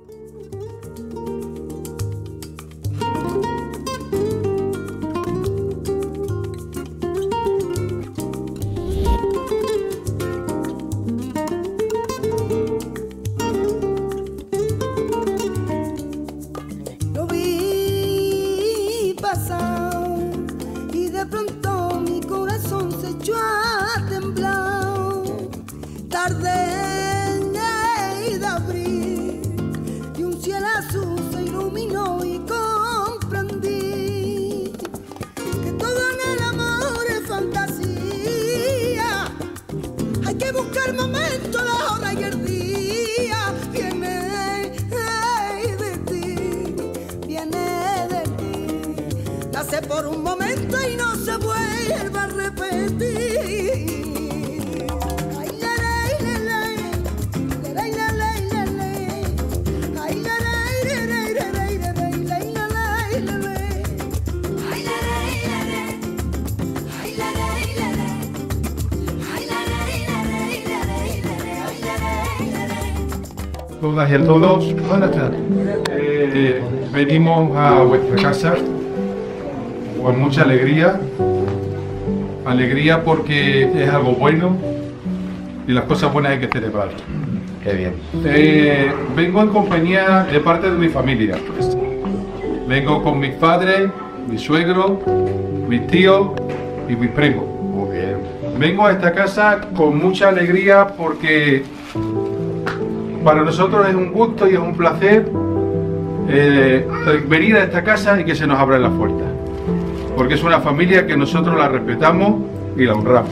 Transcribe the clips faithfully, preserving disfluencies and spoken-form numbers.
Por un momento y no se vuelva a repetir. Ay, la, la, la, la, la, la, la, la, la. Ay, la, la, la, la, la, la, la, la, la, la. Ay, la, la, la, la. Ay, la, la, la, la. Ay, la, la, la, la, la, la, la, la. Todas y a todos, buenas tardes. Eh, venimos a vuestra casa con mucha alegría, alegría porque es algo bueno y las cosas buenas hay que celebrar. Qué bien. Eh, vengo en compañía de parte de mi familia. Vengo con mis padres, mi suegro, mis tíos y mis primos. Muy bien. Vengo a esta casa con mucha alegría porque para nosotros es un gusto y es un placer eh, venir a esta casa y que se nos abran las puertas. Porque es una familia que nosotros la respetamos y la honramos.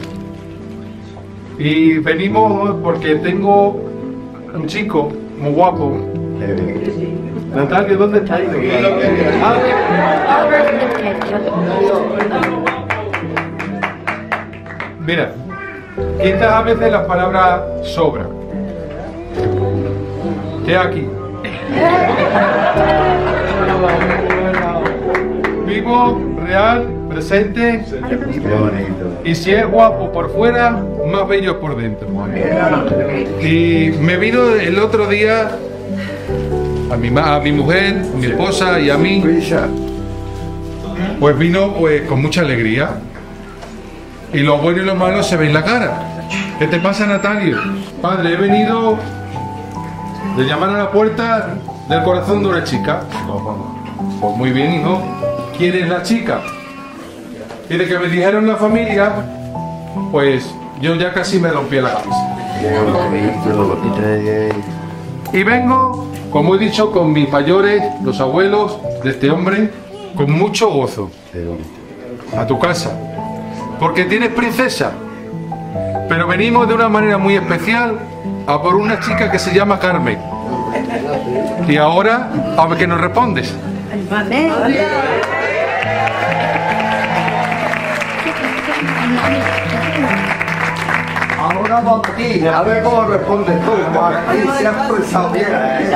Y venimos porque tengo un chico muy guapo. Natalia, ¿dónde está ahí? Mira, quizás a veces las palabras sobran. He aquí. Vivo, real, presente, y si es guapo por fuera, más bello por dentro. Y me vino el otro día a mi, a mi mujer, a mi esposa y a mí, pues vino pues con mucha alegría. Y lo bueno y lo malo se ve en la cara. ¿Qué te pasa, Natalio? Padre, he venido de llamar a la puerta del corazón de una chica. Pues muy bien, hijo. ¿Quién es la chica? Y de que me dijeron la familia, pues yo ya casi me rompí la cabeza. Y vengo, como he dicho, con mis mayores, los abuelos de este hombre, con mucho gozo a tu casa. Porque tienes princesa. Pero venimos de una manera muy especial a por una chica que se llama Carmen. Y ahora, a ver qué nos respondes. Ahora vamos aquí, a ver cómo respondes tú. Aquí se has pensado bien.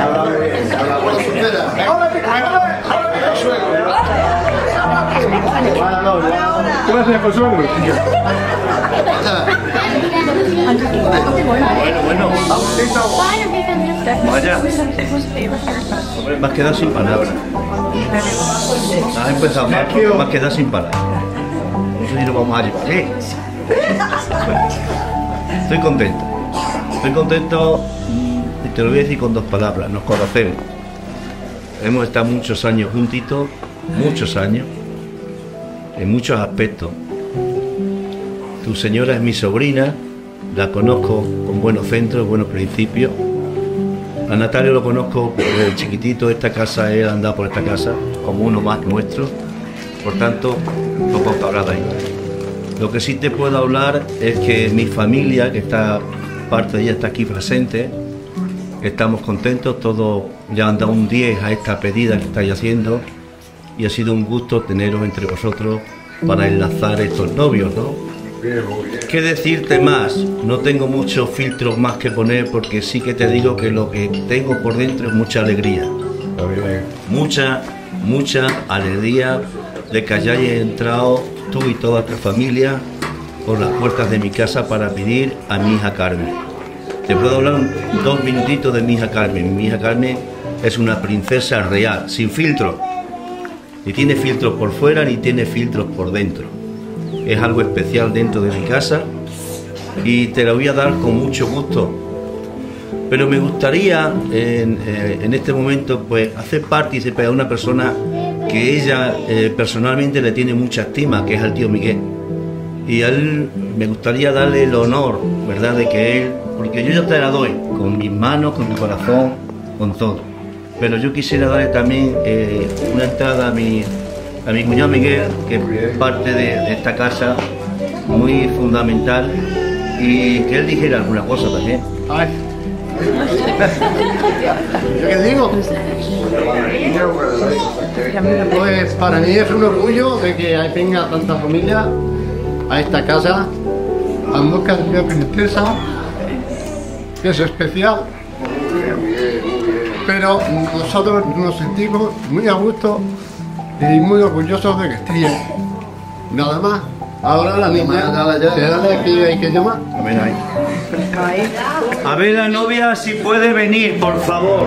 Gracias, Consuelo. Bueno, bueno. Vaya. Hombre, me has quedado sin palabras. Has empezado mal, me has quedado sin palabras. Eso sí lo vamos a llevar. ¿Eh? Bueno, estoy contento. Estoy contento y te lo voy a decir con dos palabras. Nos conocemos. Hemos estado muchos años juntitos, muchos años, en muchos aspectos. Tu señora es mi sobrina, la conozco con buenos centros, buenos principios. A Natalio lo conozco desde chiquitito, esta casa, él ha andado por esta casa como uno más nuestro, por tanto, poco que hablar de ahí. Lo que sí te puedo hablar es que mi familia, que está, parte de ella está aquí presente, estamos contentos, todos ya han dado un diez a esta pedida que estáis haciendo y ha sido un gusto teneros entre vosotros para enlazar estos novios, ¿no? ¿Qué decirte más? No tengo muchos filtros más que poner porque sí que te digo que lo que tengo por dentro es mucha alegría. Mucha, mucha alegría de que hayáis entrado tú y toda tu familia por las puertas de mi casa para pedir a mi hija Carmen. Te puedo hablar dos minutitos de mi hija Carmen. Mi hija Carmen es una princesa real, sin filtro. Ni tiene filtros por fuera ni tiene filtros por dentro. Es algo especial dentro de mi casa y te lo voy a dar con mucho gusto. Pero me gustaría en, en este momento pues hacer partícipe a una persona que ella eh, personalmente le tiene mucha estima, que es al tío Miguel. Y a él me gustaría darle el honor, ¿verdad?, de que él, porque yo ya te la doy, con mis manos, con mi corazón, con todo. Pero yo quisiera darle también eh, una entrada a mi, a mi cuñado Miguel, que es parte de, de esta casa, muy fundamental, y que él dijera alguna cosa también. Ay. ¿Yo qué digo? Pues para mí es un orgullo de que venga tanta familia a esta casa, a busca de una princesa, que es especial. Pero nosotros nos sentimos muy a gusto y muy orgullosos de que esté ahí. Nada más. Ahora la niña se da de que hay que llamar. A ver ahí. A ver la novia si puede venir, por favor.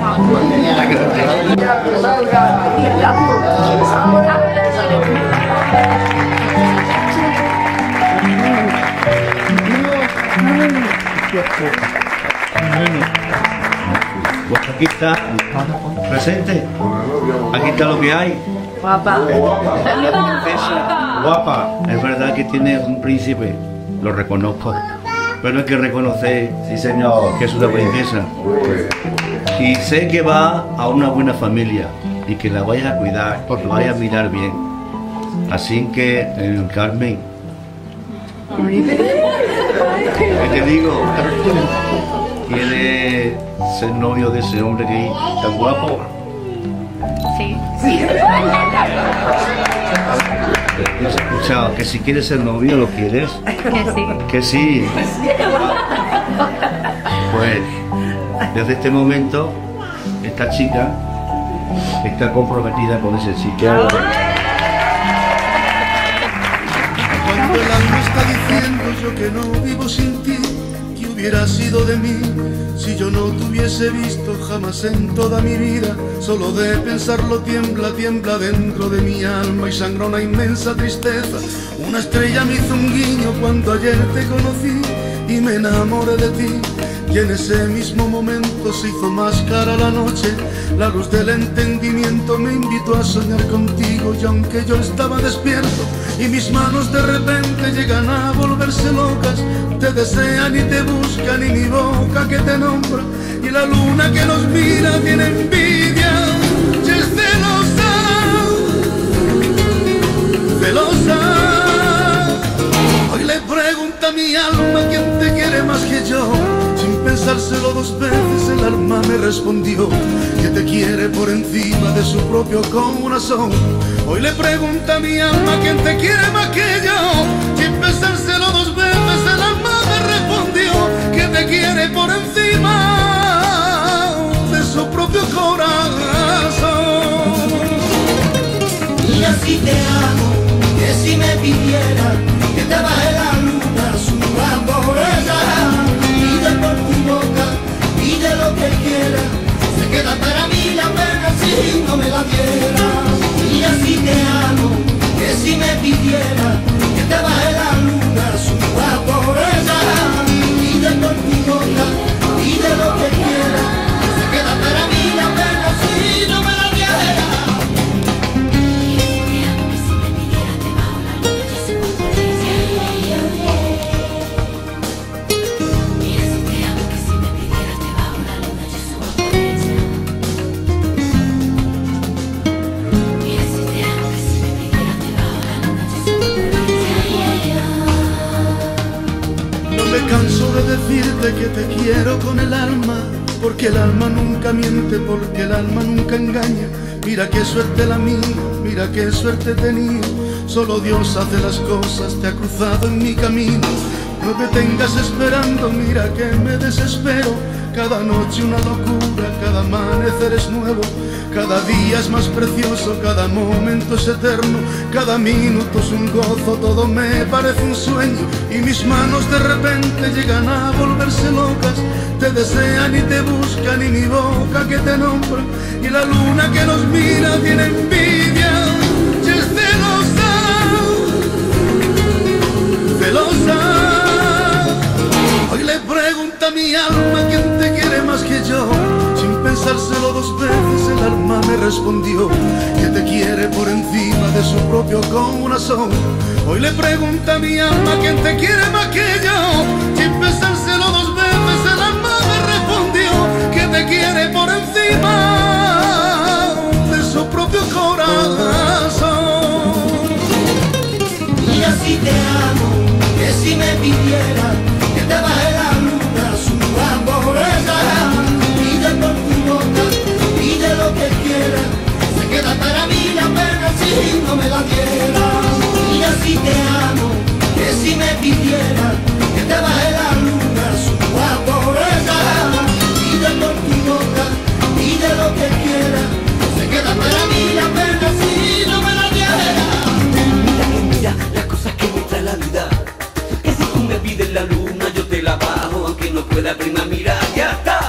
Pues aquí está, presente. Aquí está lo que hay. Guapa. La princesa guapa. Es verdad que tiene un príncipe, lo reconozco. Pero hay que reconocer, sí señor, que es una princesa. Y sé que va a una buena familia y que la vaya a cuidar, la vaya a mirar bien. Así que, eh, Carmen, ¿qué te digo? ¿Quieres ser novio de ese hombre que es tan guapo? Sí. ¿No has escuchado? Que si quieres ser novio, ¿lo quieres? Que sí. Que sí. Pues, desde este momento, esta chica está comprometida con ese chico. Cuando el alma está diciendo yo que no vivo sin ti, ¿qué hubiera sido de mí si yo no te hubiese visto jamás en toda mi vida? Solo de pensarlo tiembla, tiembla dentro de mi alma y sangra una inmensa tristeza. Una estrella me hizo un guiño cuando ayer te conocí y me enamoré de ti. Y en ese mismo momento se hizo más cara la noche. La luz del entendimiento me invitó a soñar contigo. Y aunque yo estaba despierto y mis manos de repente llegan a volverse locas, te desean y te buscan y mi boca que te nombra y la luna que nos mira tiene envidia y es celosa, celosa. Hoy le pregunto a mi alma quién te quiere más que yo. Sin pensárselo dos veces el alma me respondió que te quiere por encima de su propio corazón. Hoy le pregunto a mi alma quién te quiere más que yo. Sin pensárselo dos veces el alma me respondió que te quiere por encima de su propio corazón. Y así te amo, que si me pidiera que te baje la luna, suba por ella. Pide por tu boca, pide lo que quiera, se queda para mí la pena si no me la diera. Y así te amo, que si me pidiera que te baje la luna, suba por ella. Pide por tu boca, pide lo que quiera, se queda para mí la pena si no me la diera. Canso de decirte que te quiero con el alma, porque el alma nunca miente, porque el alma nunca engaña. Mira qué suerte la mía, mira qué suerte he tenido. Solo Dios hace las cosas, te ha cruzado en mi camino. No me tengas esperando, mira que me desespero. cada noche una locura, cada amanecer es nuevo, cada día es más precioso, cada momento es eterno, cada minuto es un gozo, todo me parece un sueño y mis manos de repente llegan a volverse locas, te desean y te buscan y mi boca que te nombra y la luna que nos mira tiene envidia y es celosa, celosa. Hoy le pregunta a mi alma quién te quiere más que yo. Sin pensárselo dos veces el alma me respondió que te quiere por encima de su propio corazón. Hoy le pregunta a mi alma quién te quiere más que yo. Sin pensárselo dos veces el alma me respondió que te quiere por encima de su propio corazón. Y así te amo, que si me pidiera que te baje la luna, suba por esa rama, pide por tu boca, pide lo que quieras, se queda para mí la pena si no me la dieras. Y así te amo, que si me pidiera que te baje la luna, suba por esa rama, pide por tu boca, pide lo que quieras, se queda para mí la pena si no me la dieras. Mira que mira las cosas que me trae la vida, que si tú me pides la luna yo te la bajo, aunque no pueda prima, mira, ya está.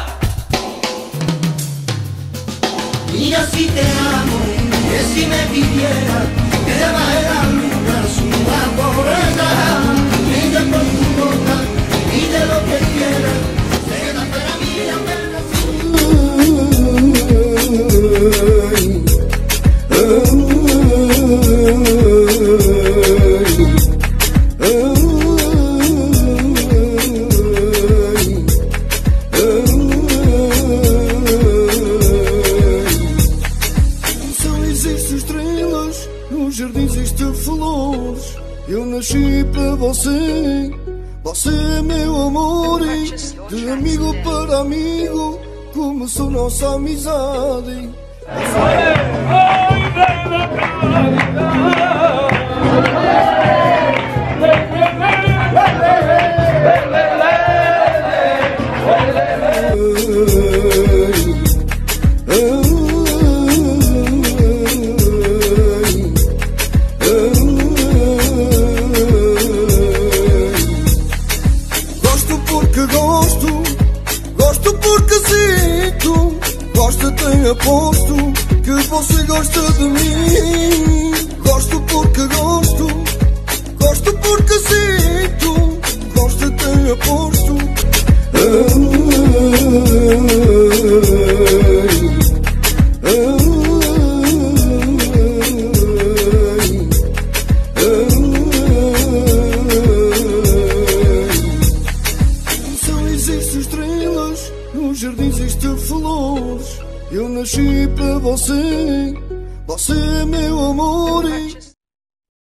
Y así te amo, que si me pidiera que te baje la luna, suba por esa rama, pide por tu boca, pide lo que quieras, se queda para mí la pena si eu nasci para você, você é meu amor, e de amigo para amigo começou nossa amizade. Aposto que você gosta de mim. Gosto porque gosto, gosto porque sinto, gosto te aposto. Só existem estrelas, no jardim existem flores. Eu nasci para você, você é meu amor.